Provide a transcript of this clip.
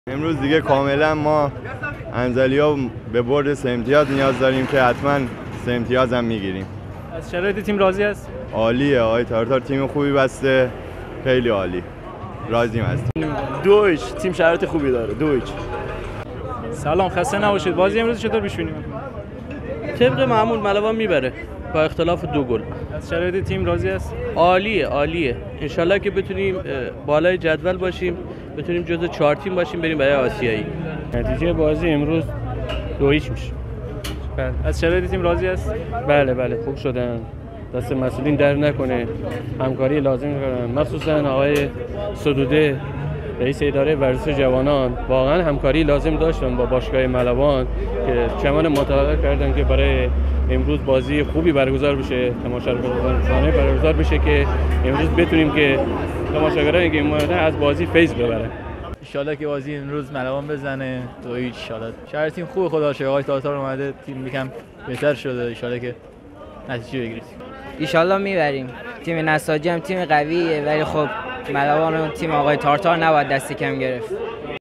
امروز دیگه کاملا ما انزلیا به برد 3 امتیاز نیاز داریم که حتما 3 امتیاز هم میگیریم. از شرایط تیم راضی است؟ عالیه آقای تارتار، تیم خوبی بسته، خیلی عالی، راضیم هستیم. 2-0 تیم شرایط خوبی داره. 2-0. سلام، خسته نباشید. بازی امروز چطور پیش بینی می‌کنید؟ طبق معمول ملوان میبره با اختلاف 2 گل. از شرایط تیم راضی است؟ عالیه. انشالله که بتونیم بالای جدول باشیم، بتونیم جزو 4 تیم باشیم بریم برای آسیایی. نتیجه بازی امروز 2-0 میشه. بله. از شرایط تیم راضی است؟ بله خوب شدن. دست مسئولین در نکنه، همکاری لازم کنن، مخصوصا آقای سدوده رئیس اداره ورزش جوانان واقعا همکاری لازم داشتن با باشگاه ملوان که چمن متحقق کردن که برای امروز بازی خوبی برگزار بشه، تماشاگرانه برگزار بشه که امروز بتونیم که تماشاگرانی که اومدن از بازی فیض ببرن. ان که بازی امروز ملوان بزنه 2-0 ان شاءالله. تیم خوب، خدا شکر آقای تاتار اومده، تیم یکم بهتر شده، ان که نتیجه بگیریم. ان میبریم. تیم نساجی هم تیم قویه، ولی خب ملوان و تیم آقای تارتار نباید دست کم گرفت.